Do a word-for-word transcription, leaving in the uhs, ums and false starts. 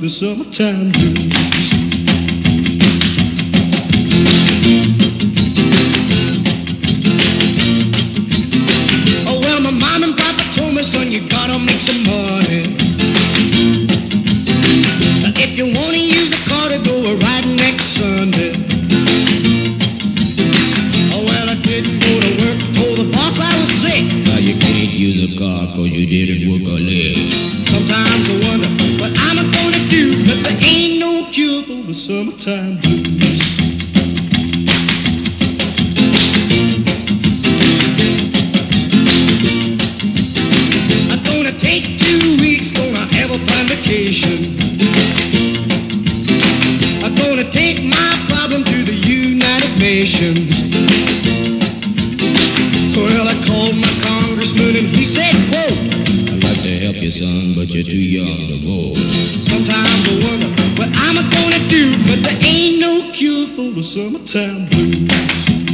the summertime blues. Oh, well, my mom and papa told me, son, you gotta make some money. If you wanna use the car to go a riding next Sunday. Oh, well, I didn't go to work, told the boss I was sick. Now you can't use a car cause you didn't work a leg. Sometimes I wonder what I'm gonna do, but there ain't no cure for the summertime blues. I'm gonna take two weeks, gonna have a fine vacation. I'm gonna take my problem to the United Nations. Well, I called my congressman and he said, quote, I'd like to help you, son, but you're too young to vote. sometimes I wonder what I'm gonna do, but there ain't no cure for the summertime blues.